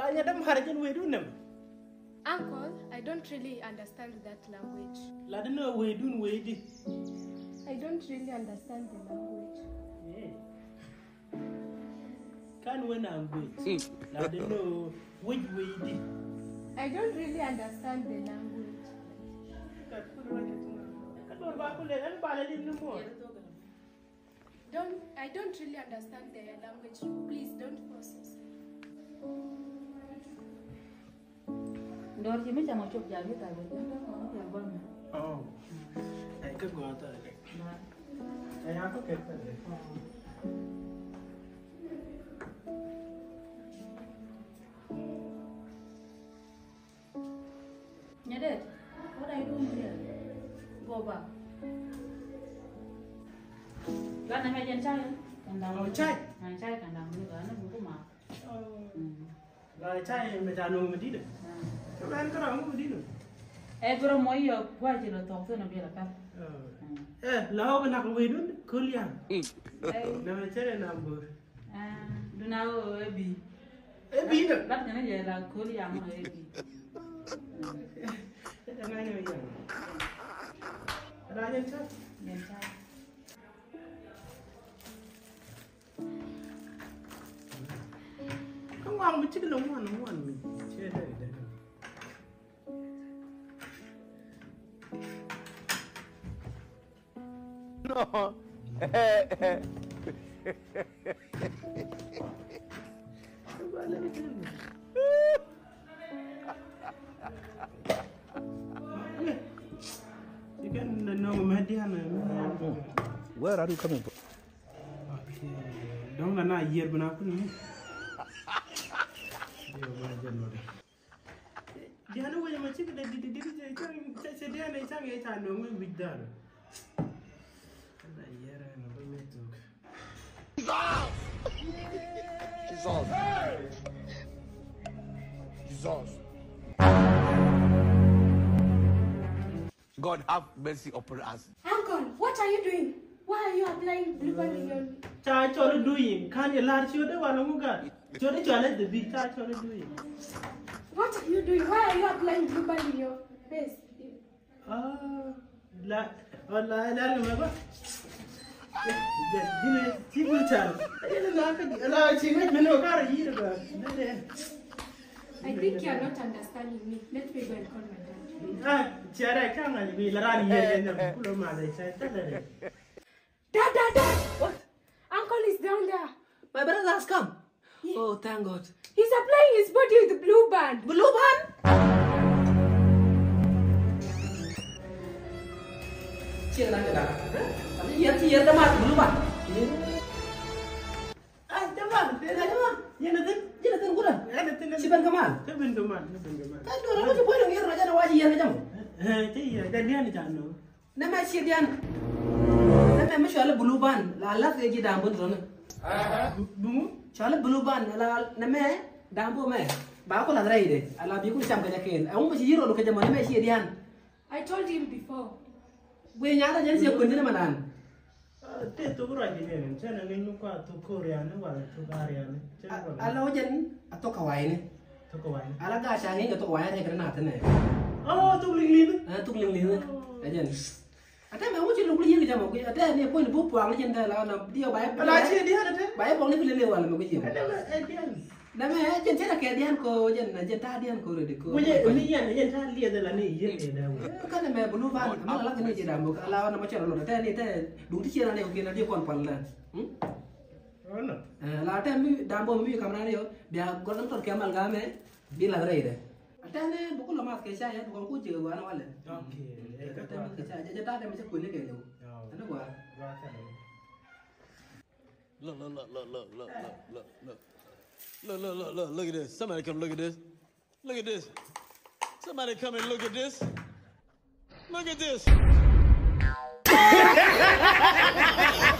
Uncle, I don't really understand that language. I don't really understand the language. Can when I'm good. I don't know which way did. I don't really understand the language. I don't really understand their language. Please don't force us. Oh, I could go out there. I have to get that. Nyadet, what are you doing here? Go back. Gak nama jen chai, kandang. Oh, chai. Chai kandang ni kan, buku mak. Lah chai macam anu mesti tu. Kan kerang mesti tu. Bro moi yo, buat je lo tong tu nak biar kan. Lau kan nak wedun kuliah. Nama chai nak ber. Du nào ebi. Ebi tu. Lát nữa je là kuliah mana ebi. Jangan ni macam. Ada jen chai. Jen chai. Không ăn với chiếc lông ngoan mình chơi đây đây. No. Where are you coming from? Okay. Dong na year bana pun ni. Dia nak macam macam kita di cang dia ni cang yang cang dong bidar. Nak year nak boleh tu. Jesus. Jesus. God have mercy upon us. Uncle, what are you doing? Why are you applying blue band in your... Cha chore doing. Kan you large you the one who got. Chore chore the big cha chore doing. What are you doing? Why are you applying blue band in your face? La remember? Dine people child. I think you are not understanding me. Let me go and call my dad. Cara kan ni larani ye pulau mana saya tak ada. Dad! What? Uncle is down there. My brother has come. Yeah. Oh, thank God. He's applying his body with the blue band. Blue band? Chia nak dah. Chia dah mat blue band. Jemaah. Ya nanti kurang. Siapa Kamal? Siapa Kamal? Kan orang macam boleh ngira raja nak wajib ya macam. Iya, dan dia ni tak no. Nama Syedian. Nama macam ala blue band. Lala kerja dambun tu na. Bungu? Soalnya blue band. Nama dambu me. Baku lah rai deh. Ala biku macam kerja ken. Aku masih jiro lu kerja mana nama Syedian. I told him before. Gue nyara jadi siapa kundi nama nan. Dia tu kurang je ni. Saya nak ingin muka tu Korea ni, wala tu Korea ni. Ala hujan atau kawain ni. Tu kawan. Ala gasah ni atau kawain saya kena tu ni. Oh, tu ling-ling. Tu ling-ling. Ajen. Ada memang macam lu beli kerja mau. Ada ni pun ibu puang ni jendah lah. Dia bayar. Ala cie dia ada. Bayar puang ni beli lewat lah mau kerja. Dia. Nama jen saya nak kerjaan ko jen tadian ko rede ko. Punya ni yang saya lihat adalah ni ye dah. Kan nama blue band. Malah lah ni je dah. Ala nama macam lu dah ni dah. Dulu dia nak okey dia kon pan lah. Oh no. La time dambo mi kamera ni yo. Dia gorang tor kemal game. Bila rai deh. Ada ni buku lama ke saya bukan ku je gua nak wala. Okey. Kata mas ke saya. Jadi ada macam kulit ke tu. Ana gua. Look at this. Somebody come look at this. Look at this. Somebody come and look at this. Look at this.